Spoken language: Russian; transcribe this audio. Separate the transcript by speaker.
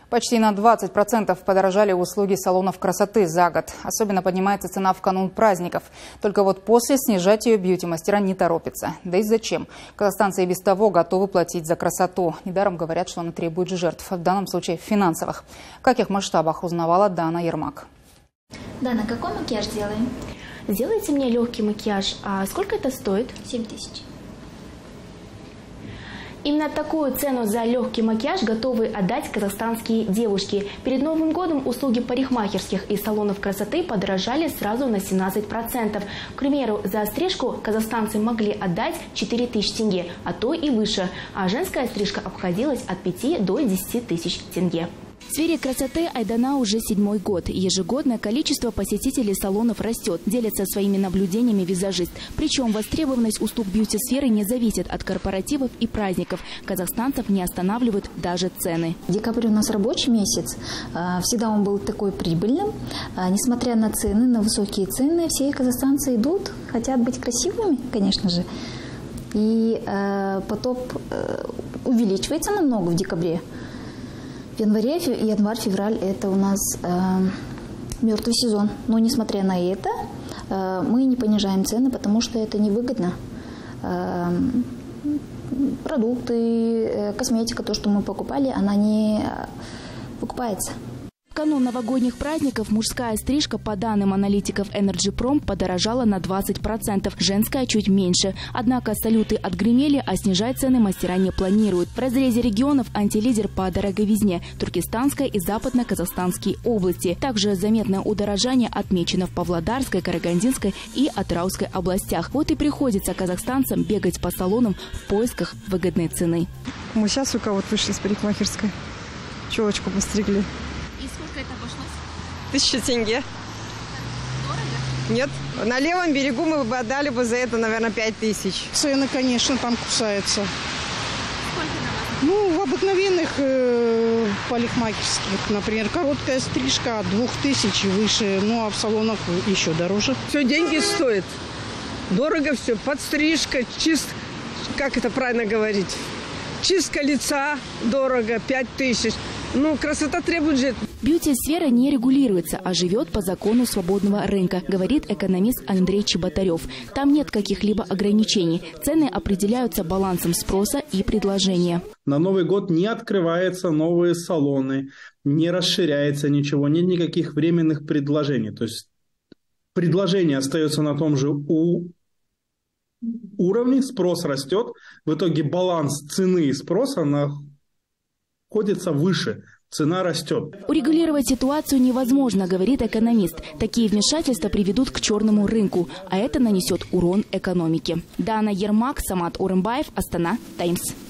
Speaker 1: Почти на 20% подорожали услуги салонов красоты за год. Особенно поднимается цена в канун праздников. Только вот после снижать ее бьюти-мастера не торопятся. Да и зачем? Казахстанцы и без того готовы платить за красоту. Недаром говорят, что она требует жертв, в данном случае финансовых. В каких масштабах узнавала Дана Ермак.
Speaker 2: Дана, какой макияж делаем?
Speaker 3: Сделайте мне легкий макияж. А сколько это стоит?
Speaker 2: 7000.
Speaker 3: Именно такую цену за легкий макияж готовы отдать казахстанские девушки. Перед Новым годом услуги парикмахерских и салонов красоты подорожали сразу на 17%. К примеру, за стрижку казахстанцы могли отдать 4000 тенге, а то и выше. А женская стрижка обходилась от 5 до 10 тысяч тенге. В сфере красоты Айдана уже 7-й год. Ежегодно количество посетителей салонов растет, делятся своими наблюдениями визажист. Причем востребованность услуг бьюти-сферы не зависит от корпоративов и праздников. Казахстанцев не останавливают даже цены.
Speaker 2: Декабрь у нас рабочий месяц. Всегда он был такой прибыльным. Несмотря на цены, на высокие цены, все казахстанцы идут, хотят быть красивыми, конечно же. И поток увеличивается намного в декабре. В январе, январь-февраль – это у нас мертвый сезон. Но несмотря на это, мы не понижаем цены, потому что это невыгодно. Продукты, косметика, то, что мы покупали, она не покупается.
Speaker 3: В канун новогодних праздников мужская стрижка, по данным аналитиков Energy Prom, подорожала на 20%, женская чуть меньше. Однако салюты отгремели, а снижать цены мастера не планируют. В разрезе регионов антилидер по дороговизне – Туркестанская и Западно-Казахстанские области. Также заметное удорожание отмечено в Павлодарской, Карагандинской и Атырауской областях. Вот и приходится казахстанцам бегать по салонам в поисках выгодной цены.
Speaker 4: Мы сейчас у кого-то вышли с парикмахерской, челочку постригли.
Speaker 3: И сколько это обошлось?
Speaker 4: 1000 тенге.
Speaker 3: Дорого?
Speaker 4: Нет. На левом берегу мы бы отдали бы за это, наверное, 5000.
Speaker 5: Цены, конечно, там кусаются.
Speaker 3: Сколько на вас?
Speaker 5: Ну, в обыкновенных парикмахерских, например, короткая стрижка от 2000 выше, ну а в салонах еще дороже.
Speaker 6: Все деньги стоит. Дорого все. Подстрижка, как это правильно говорить? Чистка лица дорого, 5000. Ну, красота требует же.
Speaker 3: Бьюти-сфера не регулируется, а живет по закону свободного рынка, говорит экономист Андрей Чеботарев. Там нет каких-либо ограничений. Цены определяются балансом спроса и предложения.
Speaker 7: На Новый год не открываются новые салоны, не расширяется ничего, нет никаких временных предложений. То есть предложение остается на том же уровне, спрос растет. В итоге баланс цены и спроса находится выше. Цена растет.
Speaker 3: Урегулировать ситуацию невозможно, говорит экономист. Такие вмешательства приведут к черному рынку, а это нанесет урон экономике. Дана Ермак, Самат Урымбаев, Астана Таймс.